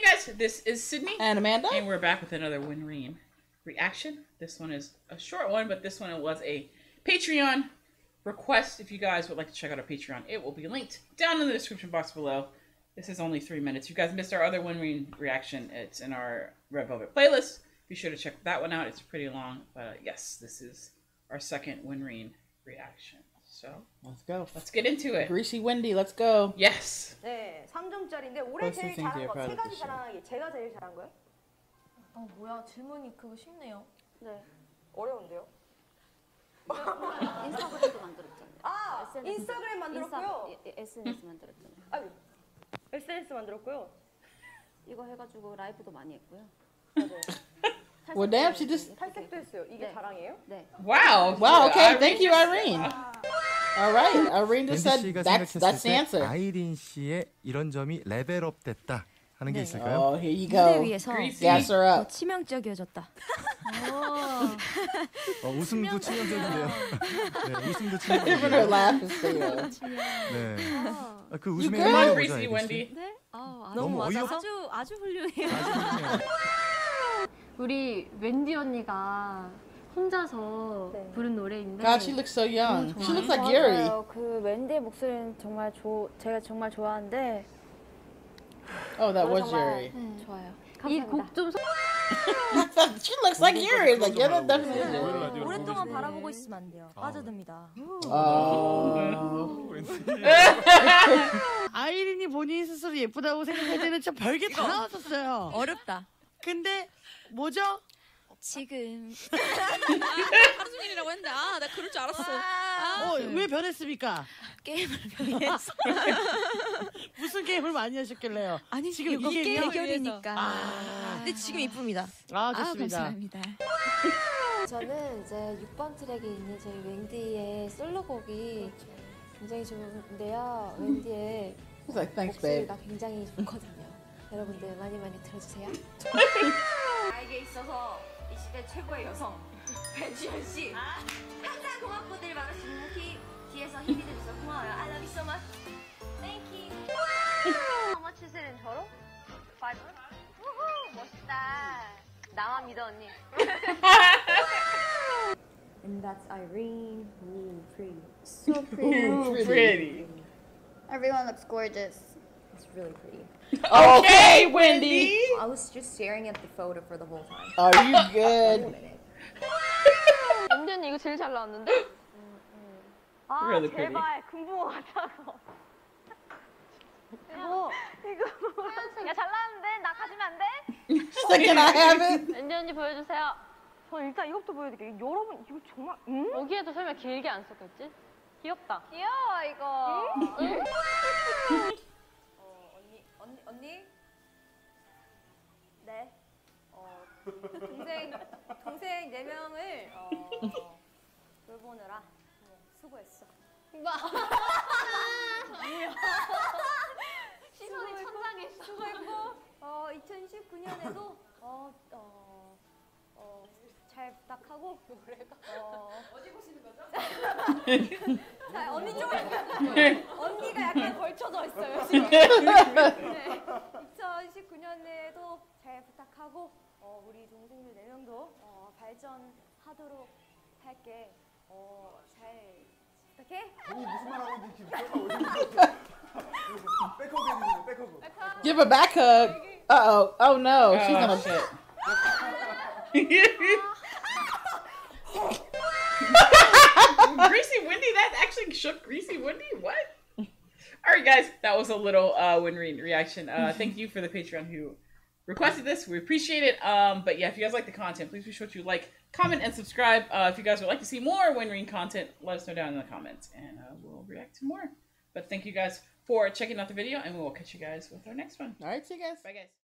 guys, this is Sydney and Amanda, and we're back with another Winreen reaction. This one is a short one, but this one was a Patreon request. If you guys would like to check out our Patreon, it will be linked down in the description box below. This is only 3 minutes. If you guys missed our other Winreen reaction, it's in our Red Velvet playlist. Be sure to check that one out. It's pretty long, but yes, this is our second Winreen reaction. So let's go. Let's get into it. Greasy Wendy, let's go. Yes. 네, 3점짜리인데 올해 제일 잘한 거 세 가지 자랑한 게 제가 제일 잘한 거예요? 뭐야 질문이 그거 쉽네요. 네. 어려운데요? 인스타그램도 만들었잖아요. 아, 인스타그램 만들었고요. SNS 만들었잖아요. 아유, SNS 만들었고요. 이거 해가지고 라이브도 많이 했고요. 맞아요. Well, damn, she just. 탈색도 했어요. 이게 자랑이에요? 네. Wow. Wow. Okay. Thank you, Irene. All right. Irene just said 씨가 that's the 생각했을 때 answer. 아이린 씨의 이런 점이 레벨업 됐다 하는 게 있을까요? Oh, here you 무대 go. 위에서 Gas her 더 up. 치명적이어졌다. 웃음도 치명적인데요. 네, 웃음도 Even her 치명적이에요. laugh is still. 네. 그 You 웃음의 good? Come on, 의미가 Greasy 뭐죠, 아이린 씨? Wendy. 네? 너무 어이없. 아주 훌륭해요. 아주 훌륭해요. 우리 웬디 언니가 혼자서 네. 부른 노래인데 God, she looks so young. 너무 She looks like Yuri. 맞아요. 그 웬디의 목소리는 정말 제가 정말 좋아하는데 Oh, that was 정말 Yuri. 좋아요. 이 감사합니다. 곡 좀 She looks like Yuri. Like, yeah, that definitely is Yuri. 오랫동안 바라보고 있으면 안 돼요. 빠져듭니다. Oh. 아이린이 본인 스스로 예쁘다고 생각할 때는 참 별게 다 나왔었어요. 어렵다. 근데 뭐죠? 지금 하루 종일이라고 했는데 나 그럴 줄 알았어. 왜 변했습니까? 게임을 위해서. 무슨 게임을 많이 하셨길래요? 아니 지금 이거 이게 게임 게임이요? 해결이니까. 근데 지금 이쁩니다. 좋습니다. 감사합니다. 저는 이제 6번 트랙에 있는 저희 웬디의 솔로곡이 굉장히 좋은데요. 웬디의 He's like, thanks, babe. 목소리가 굉장히 좋거든요. 여러분들 많이 많이 들어주세요. 나에게 있어서 이 시대 최고의 여성 배지현 씨. 항상 고맙고들 많으신 키 뒤에서 힘이 돼줘서 고마워요. I love you so much. Thank you. How much is it in total? 5? 우후, 멋있다. 나만 믿어 언니. And that's Irene. Ooh, pretty. So pretty. Ooh, pretty. Everyone looks gorgeous. It's really pretty. Okay, Wendy. I was just staring at the photo for the whole time. Are you good? 웬디 언니 이거 제일 잘 나왔는데? 아 Really pretty. 제발 금붕어 같아서. 이거 야 잘 나왔는데 나 가지면 안 돼? She's like, can I have it? 웬디 언니 보여주세요. 저 일단 이것도 보여드릴게요. 여러분 이거 정말 여기에도 설마 길게 안 썼겠지? 귀엽다. 귀여워 이거. 언니? 네. 동생 4명을 돌보느라 수고했어. 시선이 천장에 수고했고 2019년에도 잘 부탁하고 어디 보시는 거죠? 자, 언니 쪽을 언니가 약간 걸쳐져 있어요 지금. 네. 2019년에도 잘 부탁하고 우리 동생들 4명도 발전하도록 할게. 잘 부탁해. 무슨 말 하고 있는지 백허그 해주세요. 백허그. Give a back hug. Uh-oh. Oh, no. She's gonna... shit. Greasy Wendy, that actually shook Greasy Wendy? What? Alright guys, that was a little Winreen reaction. Thank you for the Patreon who requested this. We appreciate it. But yeah, if you guys like the content, please be sure to like, comment, and subscribe. If you guys would like to see more Winreen content, let us know down in the comments and we'll react to more. But thank you guys for checking out the video and we will catch you guys with our next one. All right, see you guys. Bye guys.